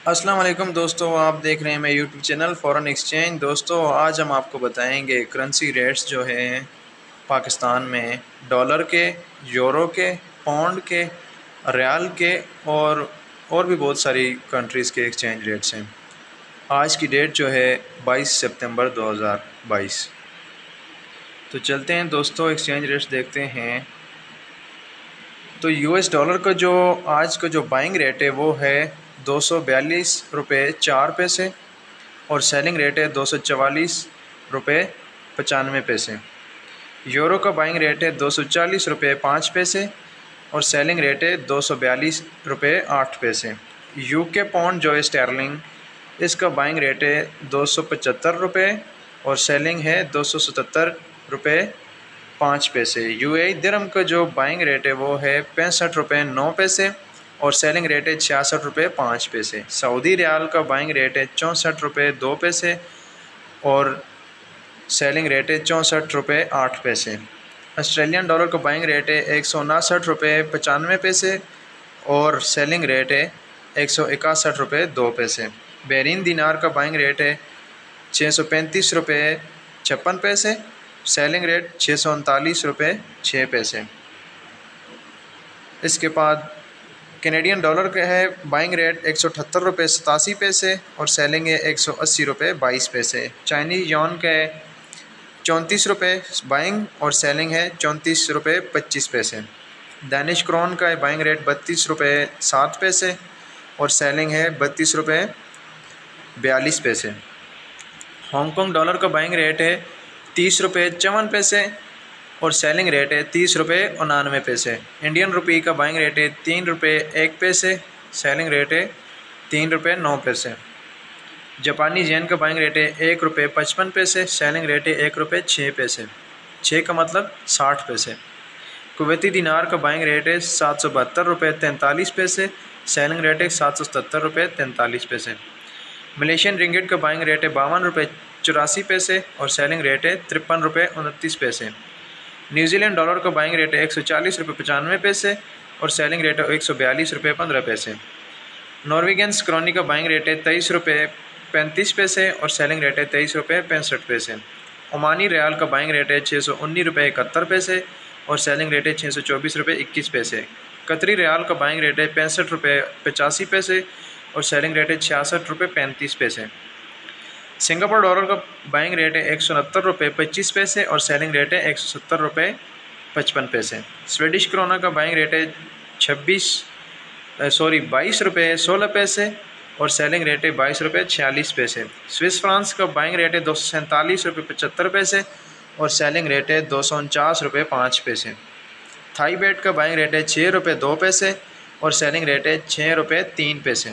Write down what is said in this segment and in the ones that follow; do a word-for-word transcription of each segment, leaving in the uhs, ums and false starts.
अस्सलाम वालेकुम दोस्तों, आप देख रहे हैं मेरे यूट्यूब चैनल फ़ॉरेन एक्सचेंज। दोस्तों आज हम आपको बताएंगे करेंसी रेट्स जो हैं पाकिस्तान में डॉलर के, यूरो के, पाउंड के, रियाल के और और भी बहुत सारी कंट्रीज़ के एक्सचेंज रेट्स हैं। आज की डेट जो है बाईस सितंबर दो हज़ार बाईस। तो चलते हैं दोस्तों, एक्सचेंज रेट्स देखते हैं। तो यूएस डॉलर का जो आज का जो बाइंग रेट है वो है दो सौ बयालीस रुपये चार पैसे और सेलिंग रेट है दो सौ चवालीस रुपये पचानवे पैसे। यूरो का बाइंग रेट है दो सौ चालीस रुपये पाँच पैसे और सेलिंग रेट है दो सौ बयालीस रुपये आठ पैसे। यूके पाउंड जो है स्टर्लिंग, इसका बाइंग रेट है दो सौ पचहत्तर रुपये और सेलिंग है दो सौ सतहत्तर रुपये पाँच पैसे। यूएई दिरहम का जो बाइंग रेट है वो है पैंसठ रुपये नौ पैसे और सेलिंग रेट है छियासठ रुपये पाँच पैसे। सऊदी रियाल का बाइंग रेट है चौंसठ रुपये दो पैसे और सेलिंग रेट है चौंसठ रुपये आठ पैसे। ऑस्ट्रेलियन डॉलर का बाइंग रेट है एक सौ उनासठ रुपये पचानवे पैसे और सेलिंग रेट है एक सौ इकसठ रुपये दो पैसे। बहरीन दिनार का बाइंग रेट है छः सौ पैंतीस रुपये छप्पन पैसे, सेलिंग रेट छः सौ उनतालीस रुपये छः पैसे। इसके बाद कैनेडियन डॉलर का है बाइंग रेट एक सौ अठहत्तर रुपये सतासी पैसे और सेलिंग है एक सौ अस्सी रुपये बाईस पैसे। चाइनीज़ यॉन का है चौंतीस रुपये बाइंग और सेलिंग है चौंतीस रुपये पच्चीस पैसे। दानिश क्रोन का है बाइंग रेट बत्तीस रुपये सात पैसे और सेलिंग है बत्तीस रुपये बयालीस पैसे। हांगकॉन्ग डॉलर का बाइंग रेट है तीस रुपये चौवन पैसे और सेलिंग रेट है तीस रुपये उनानवे पैसे। इंडियन रुपये का बाइंग रेट है तीन रुपये एक पैसे, सेलिंग रेट है तीन रुपये नौ पैसे। जापानी येन का बाइंग रेट है एक रुपये पचपन पैसे, सेलिंग रेट है एक रुपये छः पैसे। छः का मतलब साठ पैसे। कुवैती दिनार का बाइंग रेट है सात सौ बहत्तर रुपये तैंतालीस पैसे, सेलिंग रेट है सात सौ सतहत्तर रुपये तैंतालीस पैसे। मलेशियन रिंगिट का बाइंग रेट है बावन रुपये चौरासी पैसे और सेलिंग रेट है तिरपन रुपये उनतीस पैसे। न्यूजीलैंड डॉलर का बाइंग रेट है एक सौ चालीस रुपये पचानवे पैसे और सेलिंग रेट है एक सौ बयालीस रुपये पंद्रह पैसे। नॉर्वेगियन क्रोनी का बाइंग रेट है तेईस रुपये पैंतीस पैसे और सेलिंग रेट है तेईस रुपये पैंसठ पैसे। ओमानी रियाल का बाइंग रेट है छः सौ उन्नीस रुपये इकहत्तर पैसे और सेलिंग रेट है छः सौ चौबीस रुपये इक्कीस पैसे। कतरी रियाल का बाइंग रेट है पैंसठ रुपये पचासी पैसे और सेलिंग रेट है छियासठ रुपये पैंतीस पैसे। सिंगापुर डॉलर का बाइंग रेट है एक सौ उनहत्तर रुपये पच्चीस पैसे और सेलिंग रेट है एक सौ सत्तर रुपये पचपन पैसे। स्वीडिश क्रोना का बाइंग रेट है छब्बीस सॉरी बाईस रुपये सोलह पैसे और सेलिंग रेट है बाईस रुपये छियालीस पैसे। स्विस फ्रांस का बाइंग रेट है दो सौ सैंतालीस रुपये पचहत्तर पैसे और सेलिंग रेट है दो सौ उनचास रुपये पाँच पैसे। थाई बेट का बाइंग रेट है छः रुपये दो पैसे और सेलिंग रेट है छः रुपये तीन पैसे।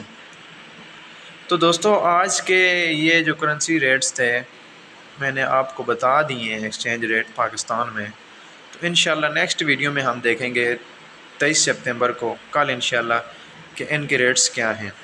तो दोस्तों आज के ये जो करेंसी रेट्स थे मैंने आपको बता दिए हैं एक्सचेंज रेट पाकिस्तान में। तो इंशाल्लाह नेक्स्ट वीडियो में हम देखेंगे तेईस सितंबर को, कल इंशाल्लाह कि इनके रेट्स क्या हैं।